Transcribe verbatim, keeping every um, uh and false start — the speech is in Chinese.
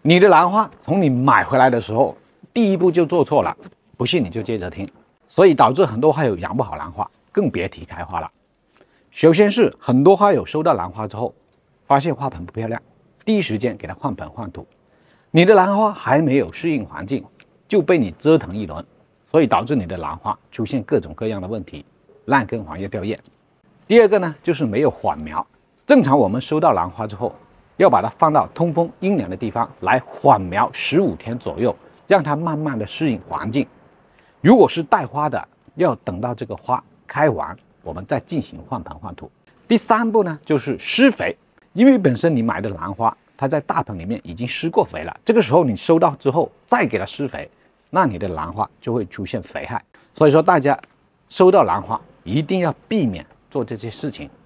你的兰花从你买回来的时候，第一步就做错了，不信你就接着听，所以导致很多花友养不好兰花，更别提开花了。首先是很多花友收到兰花之后，发现花盆不漂亮，第一时间给它换盆换土，你的兰花还没有适应环境，就被你折腾一轮，所以导致你的兰花出现各种各样的问题，烂根、黄叶、掉叶。第二个呢，就是没有缓苗。正常我们收到兰花之后，要把它放到通风阴凉的地方来缓苗十五天左右，让它慢慢的适应环境。如果是带花的，要等到这个花开完，我们再进行换盆换土。第三步呢，就是施肥，因为本身你买的兰花，它在大盆里面已经施过肥了，这个时候你收到之后再给它施肥，那你的兰花就会出现肥害。所以说大家收到兰花一定要避免做这些事情。